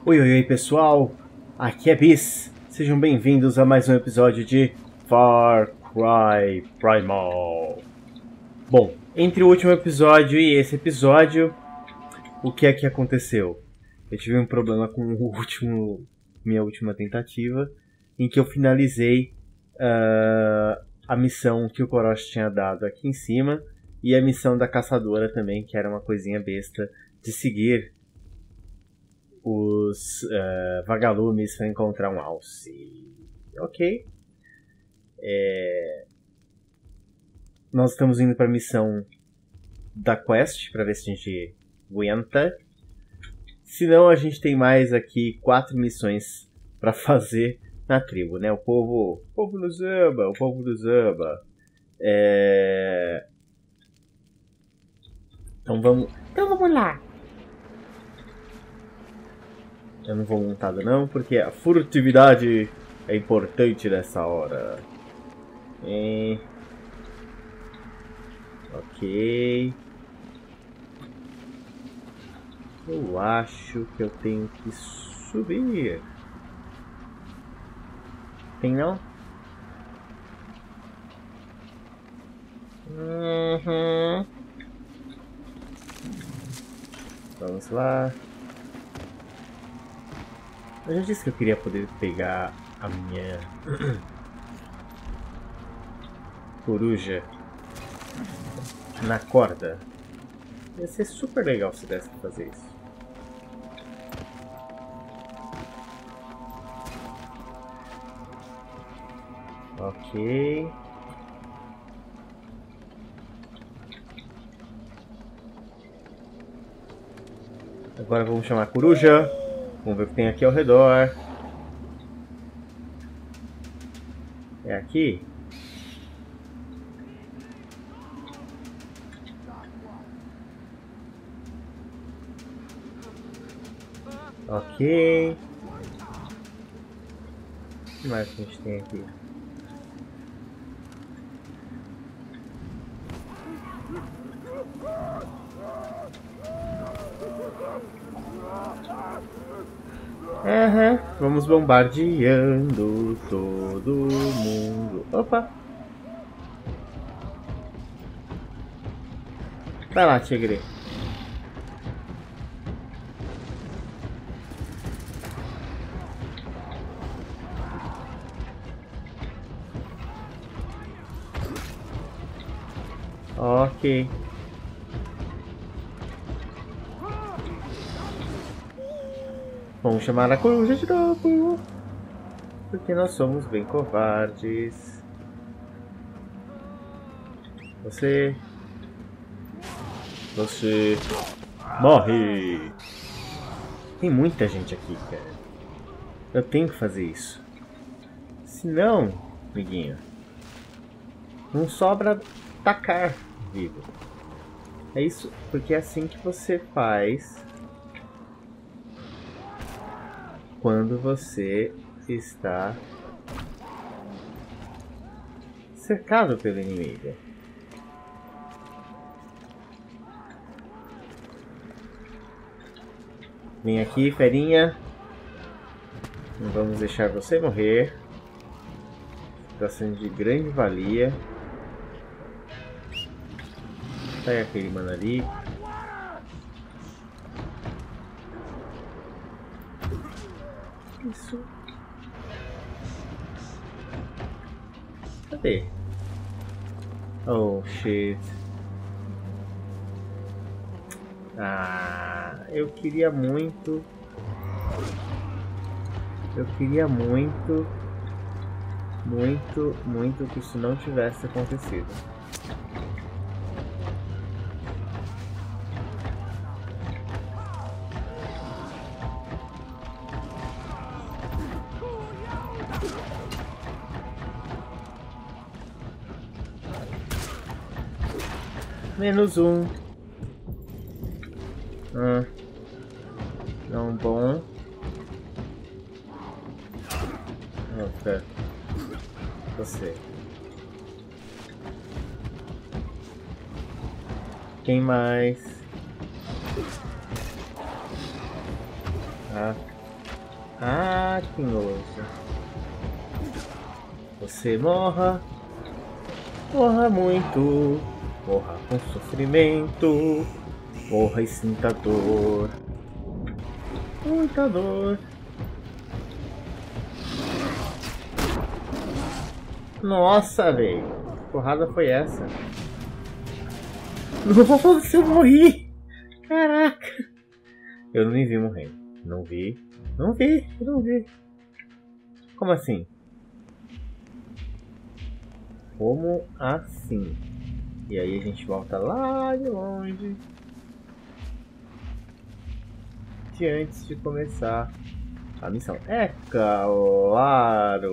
Oi, oi, oi, pessoal, aqui é Bis, sejam bem-vindos a mais um episódio de Far Cry Primal. Bom, entre o último episódio e esse episódio, o que é que aconteceu? Eu tive um problema com minha última tentativa, em que eu finalizei a missão que o Koroshi tinha dado aqui em cima, e a missão da caçadora também, que era uma coisinha besta, de seguir os vagalumes para encontrar um alce. Ok. Nós estamos indo para a missão da quest para ver se a gente aguenta. Se não, a gente tem mais aqui 4 missões para fazer na tribo, né? O povo nos ama, o povo nos ama. Então vamos lá. Eu não vou montado não, porque a furtividade é importante nessa hora. Ok. Eu acho que eu tenho que subir. Tem não? Vamos lá. Eu já disse que eu queria poder pegar a minha coruja na corda. Ia ser super legal se desse pra fazer isso. Ok. Agora vamos chamar a coruja. Vamos ver o que tem aqui ao redor. É aqui? Ok. O que mais que a gente tem aqui? Vamos bombardeando todo mundo. Opa! Vai lá, tigre. Ok. Vamos chamar a coruja de novo. Porque nós somos bem covardes. Você morre. Tem muita gente aqui, cara. Eu tenho que fazer isso. Senão, amiguinho, não sobra tacar vivo. É isso, porque é assim que você faz quando você está cercado pelo inimigo. Vem aqui, ferinha. Não vamos deixar você morrer. Está sendo de grande valia. Pega aquele mano ali. Isso. Cadê? Oh, shit. Eu queria muito. Muito que isso não tivesse acontecido. Menos um. Não bom. Opa. Você. Quem mais? Ah, que nojo. Você morra. Morra muito. Morra com sofrimento. Morra e sinta dor. Muita dor. Nossa, velho. Que porrada foi essa? Nossa, eu morri. Caraca. Eu não me vi morrendo. Não vi. Não vi. Não vi. Como assim? Como assim? E aí a gente volta lá de longe. De antes de começar a missão. É claro.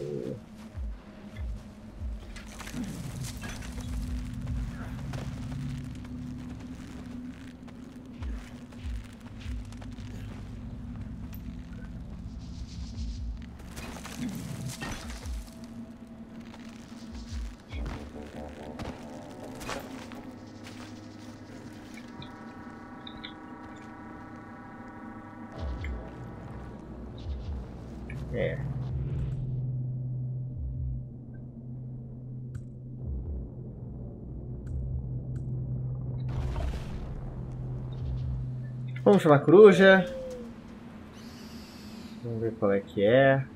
É. Vamos chamar a coruja. Vamos ver qual é que é.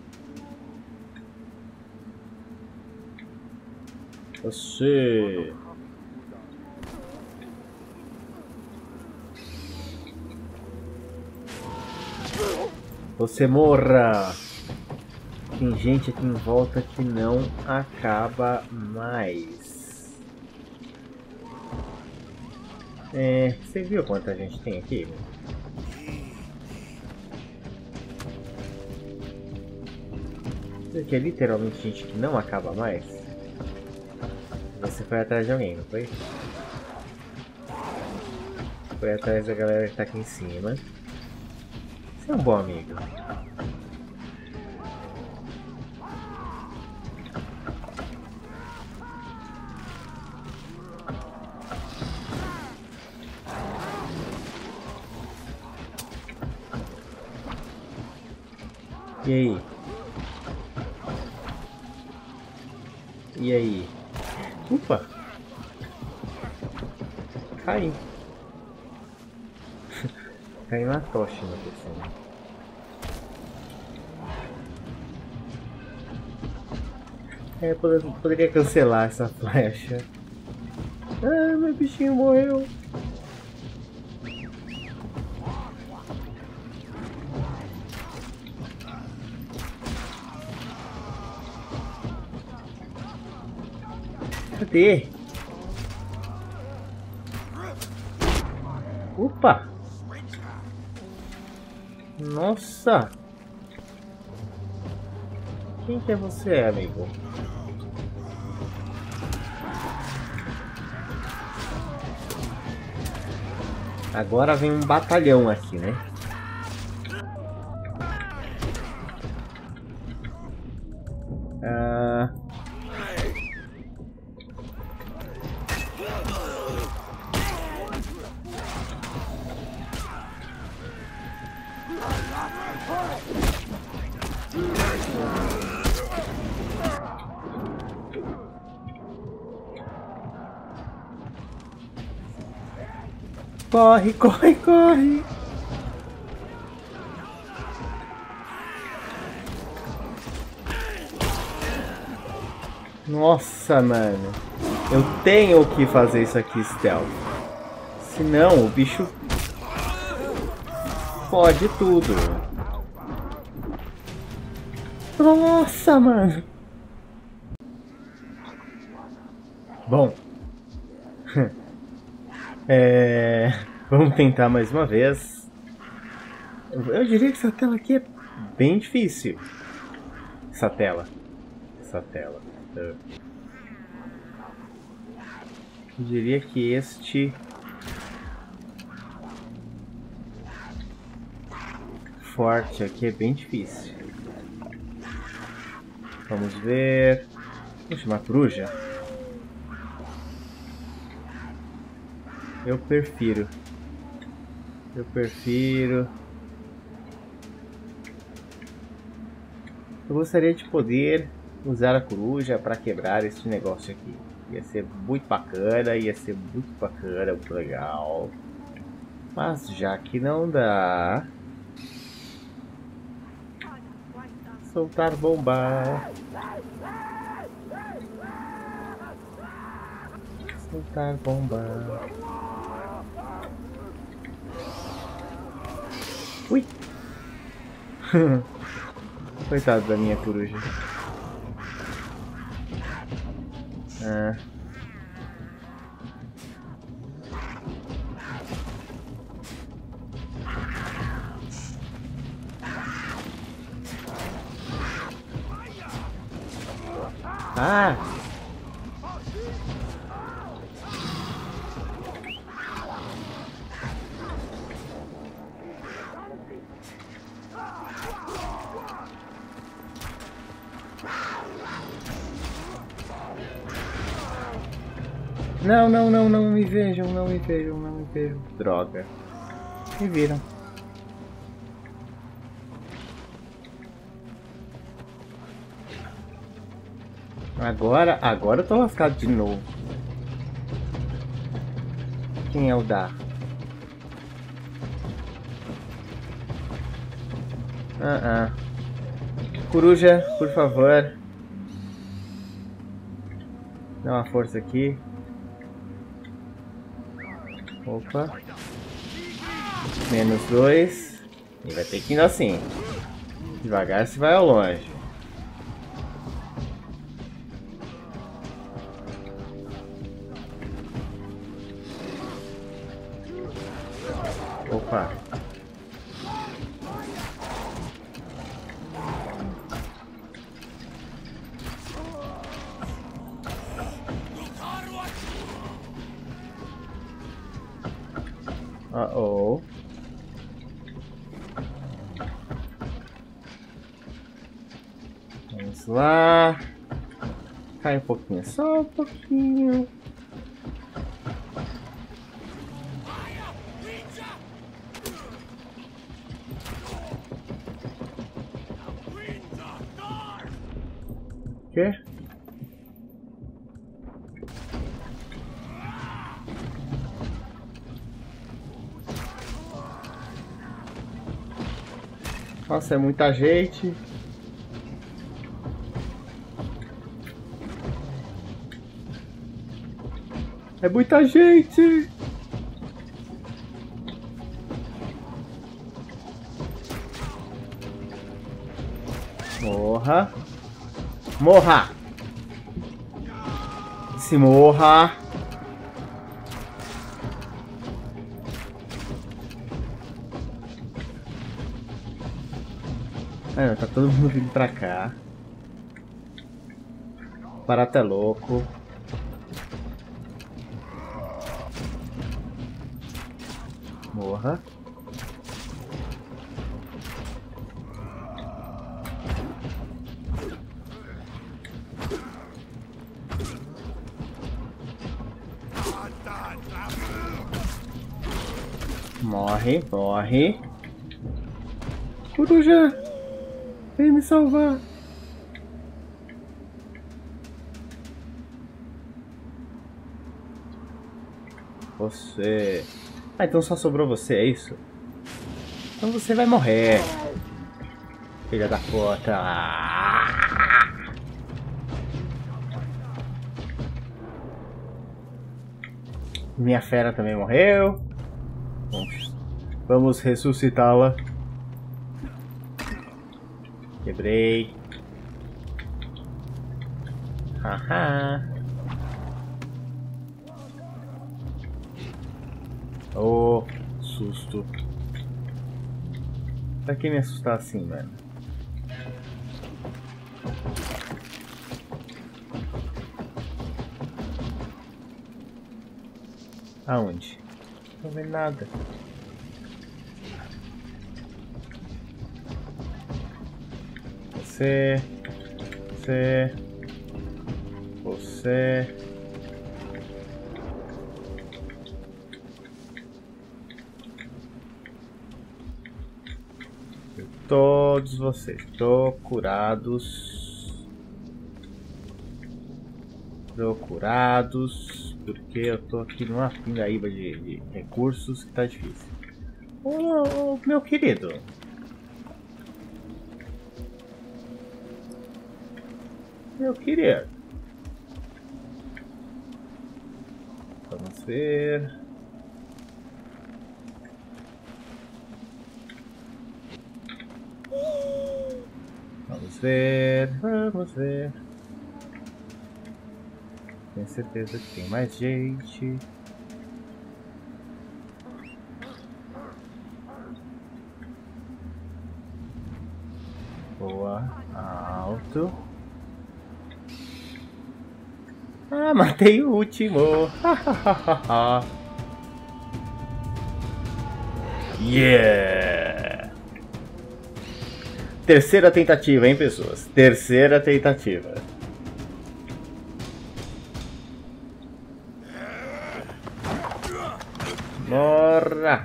Você. Você morra. Tem gente aqui em volta que não acaba mais. É, você viu quanta gente tem aqui? Porque é literalmente gente que não acaba mais. Você foi atrás de alguém, não foi? Foi atrás da galera que tá aqui em cima. Você é um bom amigo. E aí? E aí? Ufa! Cai! Cai na tocha, meu pessoal. É, poderia cancelar essa flecha. Ah, meu bichinho morreu. Cadê? Opa! Nossa! Quem que é você, amigo? Agora vem um batalhão aqui, né? Corre, corre, corre! Nossa, mano. Eu tenho que fazer isso aqui stealth. Senão o bicho fode tudo. Nossa, mano. Bom. Vamos tentar mais uma vez. Eu diria que essa tela aqui é bem difícil. Essa tela. Eu diria que este forte aqui é bem difícil. Vamos ver. Vamos chamar a coruja? Eu prefiro. Eu gostaria de poder usar a coruja para quebrar este negócio aqui. Ia ser muito bacana, muito legal. Mas já que não dá... Soltar bomba. Soltar bomba. Ui! Coitado da minha coruja. Ah. Ah! Não, não, não, não me vejam, não me vejam, não me vejam. Droga. Me viram. Agora eu tô lascado de novo. Quem é o Dar? Coruja, por favor. Dá uma força aqui. Opa. -2. E vai ter que ir assim. Devagar se vai ao longe. Opa. Uh-oh. Vamos lá. Cai um pouquinho, só um pouquinho. O quê? Nossa, é muita gente. É muita gente. Morra. Morra. Se morra. Ah, tá todo mundo vindo pra cá. O barato é louco. Morra. Morre, morre. Coruja! Vem me salvar! Você... Ah, então só sobrou você, é isso? Então você vai morrer. Filha da puta. Minha fera também morreu. Vamos ressuscitá-la. Quebrei. Haha. Oh, susto. Pra que me assustar assim, mano? Aonde? Não vê nada. Você. todos vocês. Procurados. Porque eu tô aqui numa pindaíba de recursos que tá difícil. Ô, meu querido. Meu querido. Vamos ver. Vamos ver. Tenho certeza que tem mais gente. Boa, alto. Ah, matei o último. Yeah! Terceira tentativa, hein, pessoas? Terceira tentativa. Morra!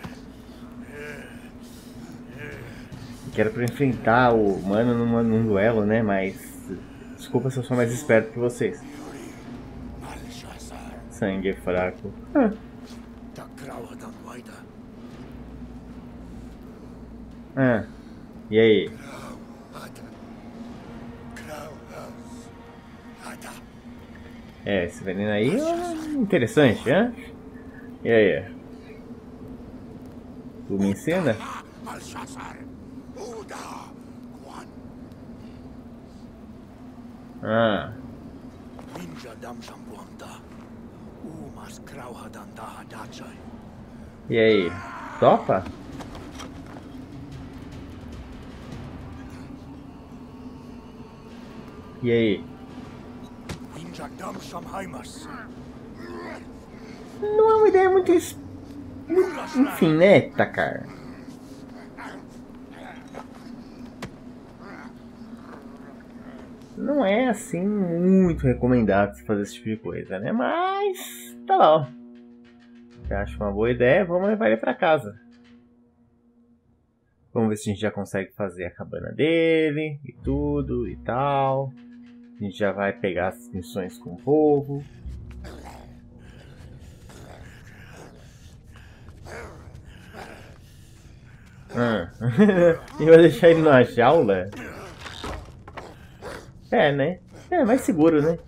Quero pra enfrentar o humano num duelo, né? Mas desculpa se eu sou mais esperto que vocês. Sangue fraco. E aí? Esse veneno aí é interessante, né? E aí? Tu me ensina? E aí? Topa? E aí? Não é uma ideia muito... Enfim, né, Takar? Não é assim muito recomendado se fazer esse tipo de coisa, né? Mas tá lá, ó. Você acha uma boa ideia? Vamos levar ele pra casa. Vamos ver se a gente já consegue fazer a cabana dele e tudo e tal. A gente já vai pegar as missões com o povo. E vai deixar ele numa jaula? É, né? É mais seguro, né?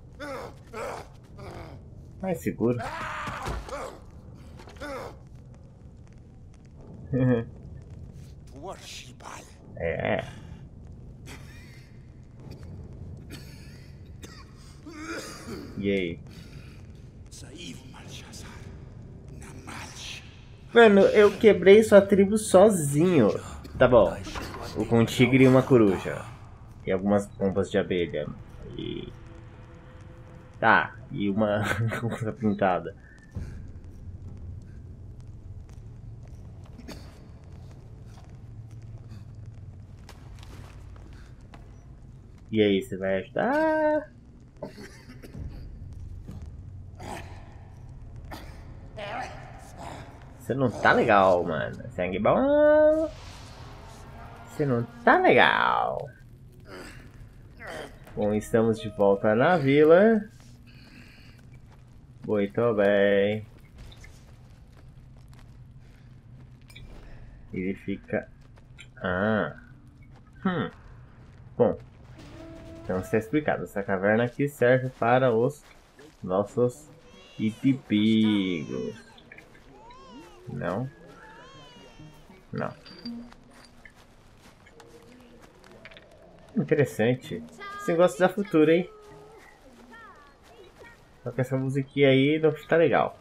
Mais seguro. É. E aí? Mano, eu quebrei sua tribo sozinho. Tá bom. Com um tigre e uma coruja. E algumas bombas de abelha. E... Tá. E uma coisa pintada. E aí, você vai ajudar? Você não tá legal, mano. Sangue bom. Você não tá legal. Bom, estamos de volta na vila. Muito bem. Ele fica... Bom. Então está explicado. Essa caverna aqui serve para os nossos inimigos. Não. Não. Interessante. Esse negócio da futura, hein? Só que essa musiquinha aí não está legal.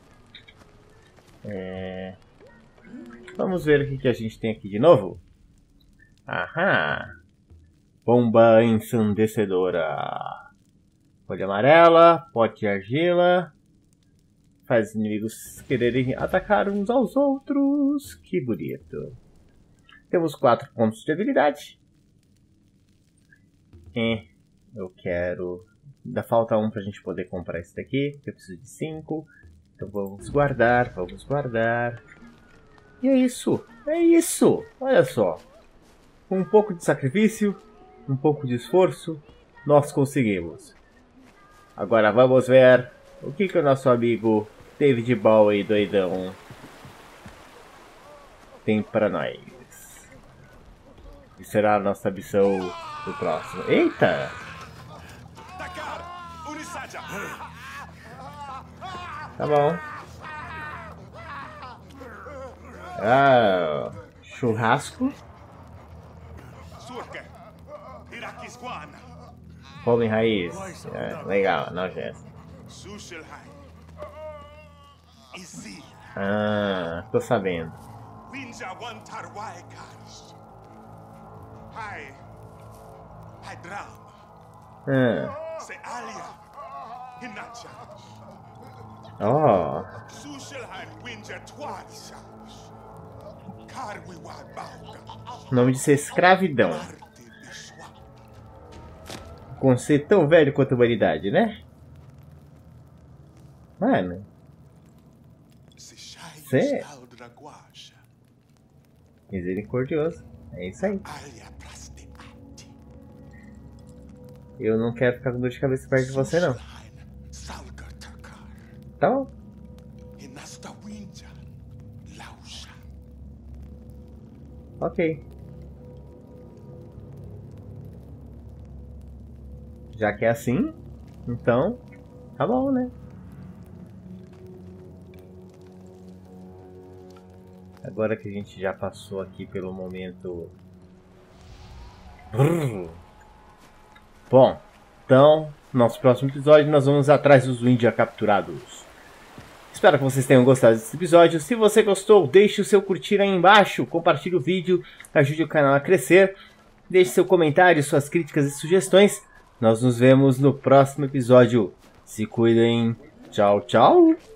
Vamos ver o que a gente tem aqui de novo. Aham. Bomba ensandecedora. Folha amarela, pote de argila. Faz os inimigos quererem atacar uns aos outros. Que bonito. Temos 4 pontos de habilidade. Eu quero... Ainda falta um pra gente poder comprar esse daqui. Eu preciso de 5. Então vamos guardar, E é isso. Olha só. Com um pouco de sacrifício, um pouco de esforço, nós conseguimos. Agora vamos ver o que o nosso amigo David Bowie doidão tem para nós. E será a nossa missão do próximo. Eita! Tá bom. Ah, churrasco. Homem raiz. É, legal, nojento. Ah, tô sabendo. Oh. O nome disso é escravidão. Conceito tão velho quanto a humanidade, né? Mano. Você misericordioso. É isso aí. Eu não quero ficar com dor de cabeça perto de você, não. Tá bom. Ok. Já que é assim, então tá bom, né? Agora que a gente já passou aqui pelo momento... Bom, então, no nosso próximo episódio nós vamos atrás dos Windia capturados. Espero que vocês tenham gostado desse episódio. Se você gostou, deixe o seu curtir aí embaixo, compartilhe o vídeo, ajude o canal a crescer. Deixe seu comentário, suas críticas e sugestões. Nós nos vemos no próximo episódio. Se cuidem. Tchau, tchau.